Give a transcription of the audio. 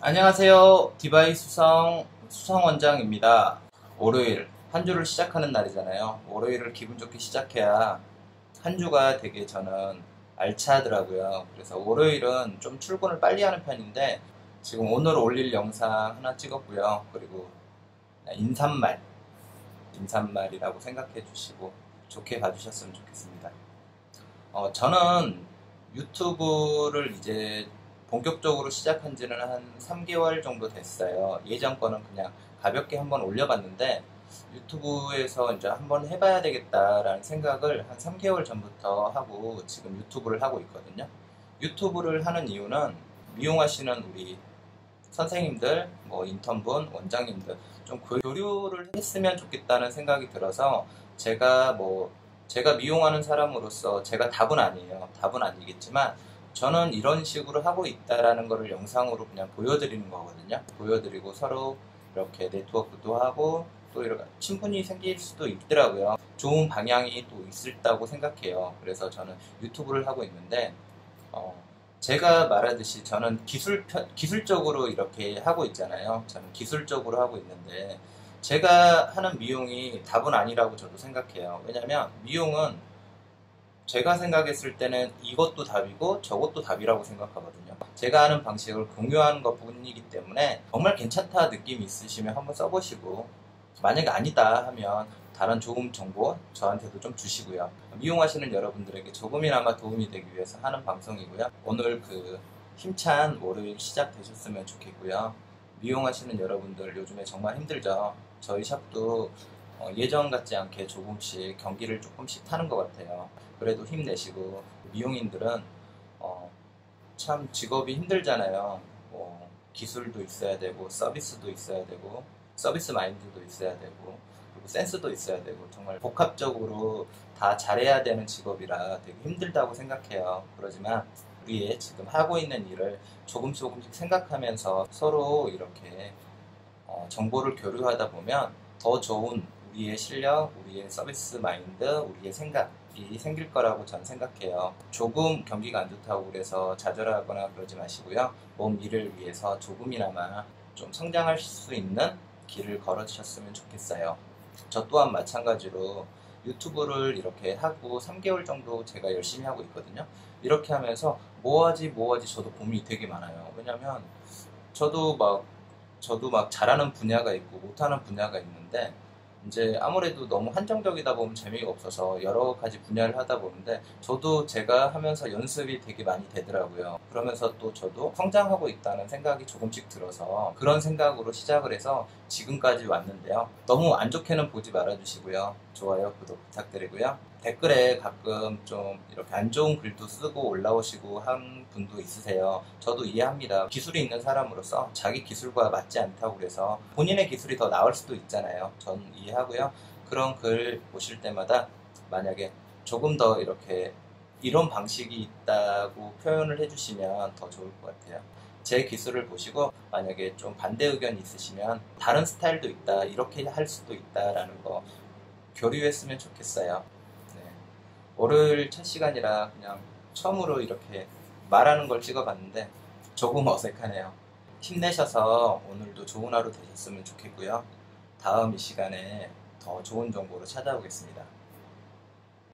안녕하세요. 디바이 수성 원장입니다. 월요일, 한 주를 시작하는 날이잖아요. 월요일을 기분 좋게 시작해야 한 주가 되게 저는 알차더라고요. 그래서 월요일은 좀 출근을 빨리 하는 편인데 지금 오늘 올릴 영상 하나 찍었고요. 그리고 인사말이라고 생각해 주시고 좋게 봐주셨으면 좋겠습니다. 저는 유튜브를 이제 본격적으로 시작한 지는 한 3개월 정도 됐어요. 예전 거는 그냥 가볍게 한번 올려봤는데 유튜브에서 이제 한번 해봐야 되겠다라는 생각을 한 3개월 전부터 하고 지금 유튜브를 하고 있거든요. 유튜브를 하는 이유는 미용하시는 우리 선생님들, 뭐 인턴분, 원장님들 좀 교류를 했으면 좋겠다는 생각이 들어서 제가 미용하는 사람으로서 제가 답은 아니에요. 답은 아니겠지만 저는 이런 식으로 하고 있다라는 거를 영상으로 그냥 보여드리는 거거든요. 보여드리고 서로 이렇게 네트워크도 하고 또 이렇게 친분이 생길 수도 있더라고요. 좋은 방향이 또 있다고 생각해요. 그래서 저는 유튜브를 하고 있는데 제가 말하듯이 저는 기술적으로 이렇게 하고 있잖아요. 저는 기술적으로 하고 있는데 제가 하는 미용이 답은 아니라고 저도 생각해요. 왜냐면 미용은 제가 생각했을 때는 이것도 답이고 저것도 답이라고 생각하거든요. 제가 하는 방식을 공유하는 것 뿐이기 때문에 정말 괜찮다 느낌이 있으시면 한번 써보시고 만약에 아니다 하면 다른 좋은 정보 저한테도 좀 주시고요. 미용하시는 여러분들에게 조금이나마 도움이 되기 위해서 하는 방송이고요. 오늘 힘찬 월요일 시작되셨으면 좋겠고요. 미용하시는 여러분들 요즘에 정말 힘들죠. 저희 샵도 예전 같지 않게 조금씩 경기를 조금씩 타는 것 같아요. 그래도 힘내시고 미용인들은 참 직업이 힘들잖아요. 기술도 있어야 되고 서비스도 있어야 되고 서비스 마인드도 있어야 되고 그리고 센스도 있어야 되고 정말 복합적으로 다 잘해야 되는 직업이라 되게 힘들다고 생각해요. 그러지만 우리의 지금 하고 있는 일을 조금씩 생각하면서 서로 이렇게 정보를 교류하다 보면 더 좋은 우리의 실력, 우리의 서비스 마인드, 우리의 생각이 생길 거라고 저는 생각해요. 조금 경기가 안 좋다고 그래서 좌절하거나 그러지 마시고요. 몸 일을 위해서 조금이나마 좀 성장할 수 있는 길을 걸어주셨으면 좋겠어요. 저 또한 마찬가지로 유튜브를 이렇게 하고 3개월 정도 제가 열심히 하고 있거든요. 이렇게 하면서 뭐하지 저도 고민이 되게 많아요. 왜냐면 저도 막 잘하는 분야가 있고 못하는 분야가 있는데 이제 아무래도 너무 한정적이다 보면 재미가 없어서 여러 가지 분야를 하다 보는데 저도 제가 하면서 연습이 되게 많이 되더라고요. 그러면서 또 저도 성장하고 있다는 생각이 조금씩 들어서 그런 생각으로 시작을 해서 지금까지 왔는데요. 너무 안 좋게는 보지 말아주시고요. 좋아요, 구독 부탁드리고요. 댓글에 가끔 좀 이렇게 안 좋은 글도 쓰고 올라오시고 한 분도 있으세요. 저도 이해합니다. 기술이 있는 사람으로서 자기 기술과 맞지 않다고 그래서 본인의 기술이 더 나을 수도 있잖아요. 전 이해하고요. 그런 글 보실 때마다 만약에 조금 더 이렇게 이런 방식이 있다고 표현을 해주시면 더 좋을 것 같아요. 제 기술을 보시고 만약에 좀 반대 의견이 있으시면 다른 스타일도 있다, 이렇게 할 수도 있다라는 거 교류했으면 좋겠어요. 네. 월요일 첫 시간이라 그냥 처음으로 이렇게 말하는 걸 찍어봤는데 조금 어색하네요. 힘내셔서 오늘도 좋은 하루 되셨으면 좋겠고요. 다음 이 시간에 더 좋은 정보로 찾아오겠습니다.